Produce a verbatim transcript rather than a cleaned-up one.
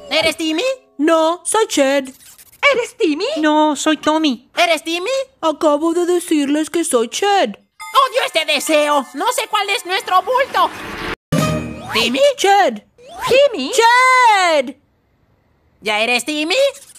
¿Eres Timmy? No, soy Ched. ¿Eres Timmy? No, soy Tommy. ¿Eres Timmy? Acabo de decirles que soy Ched. ¡Odio este deseo! No sé cuál es nuestro bulto. ¿Timmy? Ched. ¿Timmy? Ched. ¿Ya eres Timmy?